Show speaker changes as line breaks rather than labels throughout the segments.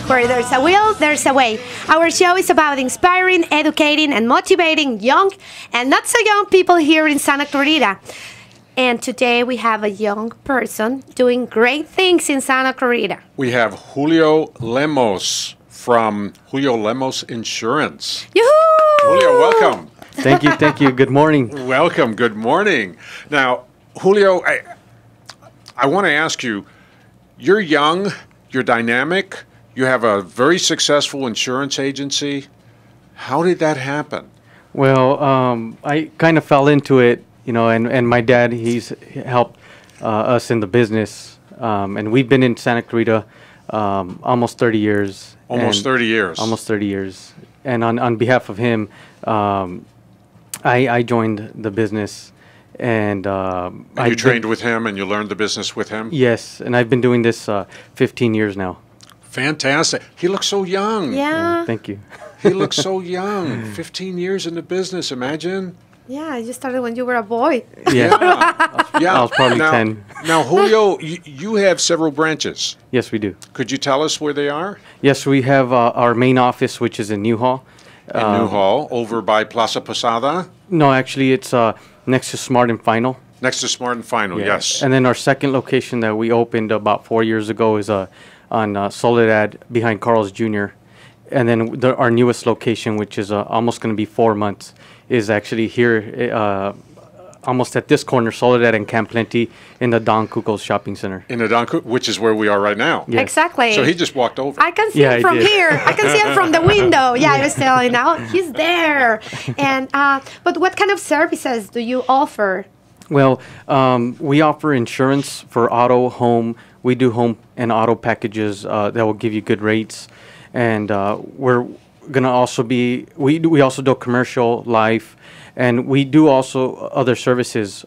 Where there's a will, there's a way. Our show is about inspiring, educating, and motivating young and not so young people here in Santa Clarita. And today we have a young person doing great things in Santa Clarita.
We have Julio Lemos from Julio Lemos Insurance.
Yoo-hoo!
Julio, welcome.
Thank you, thank you. Good morning.
Welcome, good morning. Now, Julio, I want to ask you, you're young, you're dynamic, you have a very successful insurance agency. How did that happen?
Well, I kind of fell into it, you know, and my dad, he's helped us in the business. And we've been in Santa Clarita almost 30 years.
Almost 30 years.
Almost 30 years. And on behalf of him, I joined the business. And
you trained with him and you learned the business with him?
Yes, and I've been doing this 15 years now.
Fantastic. He looks so young.
Yeah.
Thank you.
He looks so young. 15 years in the business, imagine.
Yeah, you started when you were a boy.
Yeah.
Yeah.
I was probably 10.
Now, Julio, you have several branches.
Yes, we do.
Could you tell us where they are?
Yes, we have our main office, which is in Newhall.
In Newhall, over by Plaza Posada?
No, actually, it's next to Smart and Final.
Next to Smart and Final, yes.
And then our second location that we opened about 4 years ago is on Soledad behind Carl's Jr. And then our newest location, which is almost going to be 4 months, is actually here almost at this corner, Soledad and Camp Plenty, in the Don Cuco's shopping center.
In the Don Cuco, which is where we are right now.
Yes.
Exactly.
So he just walked over.
I can see it from here. I can see it from the window. Yeah, I was telling now. He's there. And but what kind of services do you offer?
Well, we offer insurance for auto, home. We do home and auto packages that will give you good rates. And we're going to also be, we also do commercial, life, and we do also other services.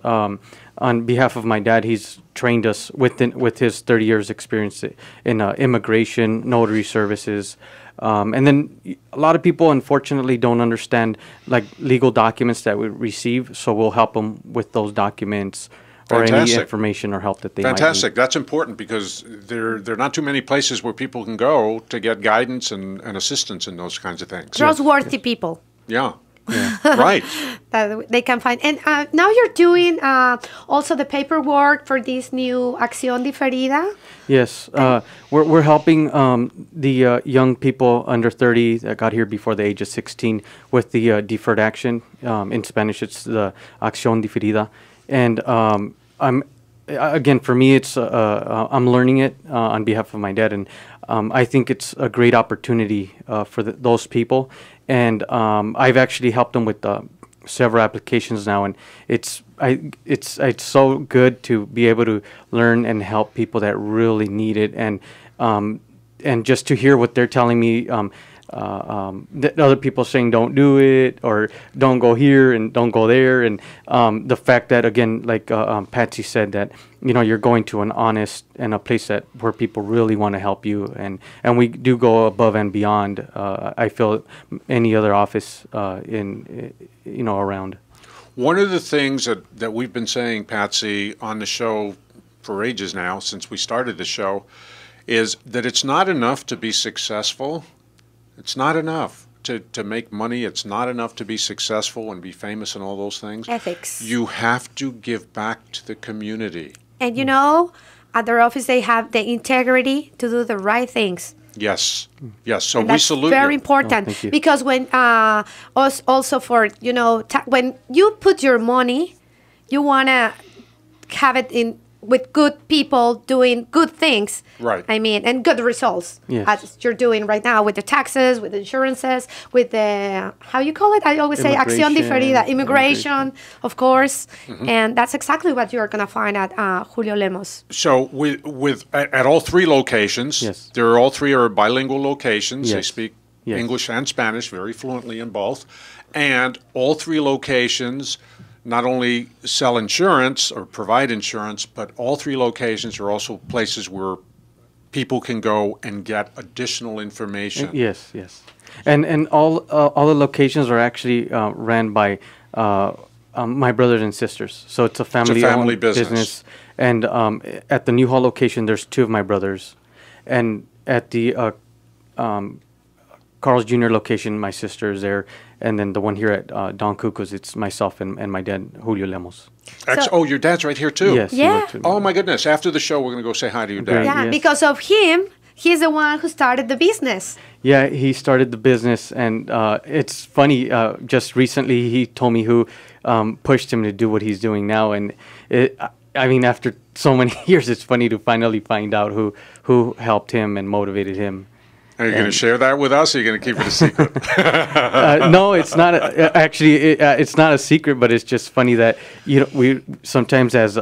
On behalf of my dad, he's trained us with his 30 years experience in immigration, notary services. And then a lot of people, unfortunately, don't understand like legal documents that we receive, so we'll help them with those documents or any information or help that they might need.
Fantastic. That's important because there are not too many places where people can go to get guidance and assistance in those kinds of things.
Trustworthy people.
Yeah. Right.
That they can find. And now you're doing also the paperwork for this new Acción Diferida.
Yes, we're helping the young people under 30 that got here before the age of 16 with the deferred action. In Spanish, it's the Acción Diferida. And again, for me, it's I'm learning it on behalf of my dad, and I think it's a great opportunity for those people. And I've actually helped them with several applications now, and it's so good to be able to learn and help people that really need it, and just to hear what they're telling me. That other people saying don't do it or don't go here and don't go there, and the fact that again, like Patsy said, that you're going to an honest and a place where people really want to help you, and we do go above and beyond. I feel any other office around.
One of the things that we've been saying, Patsy, on the show for ages now, since we started the show, is that it's not enough to be successful. It's not enough to make money. It's not enough to be successful and be famous and all those things.
Ethics.
You have to give back to the community.
And at their office they have the integrity to do the right things.
Yes, yes. So
and
we salute you.
That's very important because when also for when you put your money, you wanna have it in with good people doing good things.
Right.
I mean, and good results.
Yes.
As you're doing right now with the taxes, with the insurances, with the, how you call it? I always say Acción Diferida, immigration, of course. Mm-hmm. And that's exactly what you're going to find at Julio Lemos.
So at all three locations,
yes.
all three are bilingual locations.
Yes.
They speak
yes.
English and Spanish very fluently in both. And all three locations not only sell insurance or provide insurance, but all three locations are also places where people can go and get additional information.
Yes, yes. And all the locations are actually ran by my brothers and sisters. So it's a family business. And at the Newhall location, there's two of my brothers. And at the Carl's Jr. location, my sister is there, and then the one here at Don Cuco's, it's myself and my dad, Julio Lemos.
Oh, your dad's right here too?
Yes.
Yeah.
Oh my goodness, after the show we're going to go say hi to your dad.
Yeah,
Yes.
because of him, he's the one who started the business.
Yeah, he started the business, and it's funny. Just recently, he told me who pushed him to do what he's doing now, and I mean, after so many years, it's funny to finally find out who helped him and motivated him.
Are you going to share that with us, or are you going to keep it a secret?
No, it's not. Actually, it's not a secret, but it's just funny that we sometimes as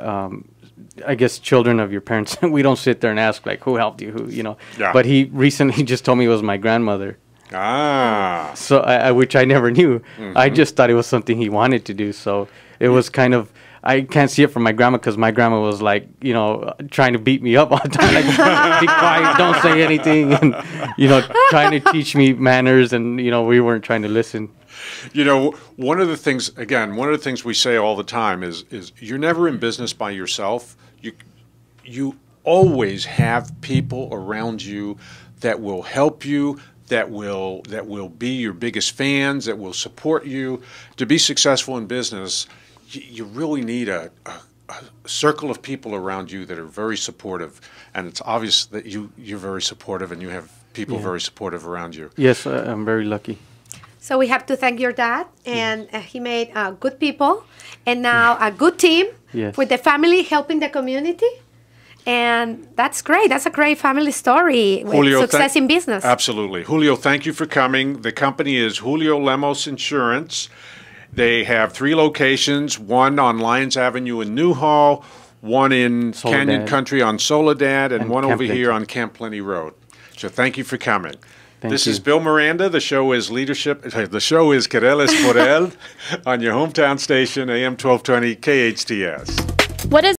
I guess children of your parents, we don't sit there and ask like who helped you,
Yeah.
But he recently just told me it was my grandmother.
Ah.
So which I never knew. I just thought it was something he wanted to do. So it was kind of. I can't see it from my grandma because my grandma was like, trying to beat me up all the time. Like, be quiet, don't say anything. And, trying to teach me manners. And, we weren't trying to listen.
One of the things we say all the time is you're never in business by yourself. You always have people around you that will help you, that will be your biggest fans, that will support you. To be successful in business, you really need a circle of people around you that are very supportive, and it's obvious that you're very supportive and you have people very supportive around you.
Yes, I'm very lucky.
So we have to thank your dad, and he made good people, and now a good team with the family helping the community. And that's great. That's a great family story with
Julio,
success in business.
Absolutely. Julio, thank you for coming. The company is Julio Lemos Insurance. They have 3 locations, one on Lyons Avenue in Newhall, one in Canyon Country on Soledad, and one over here on Camp Plenty Road. So thank you for coming. This is Bill Miranda. The show is Leadership. The show is Quereles por Él on your hometown station, AM 1220 KHTS.
What is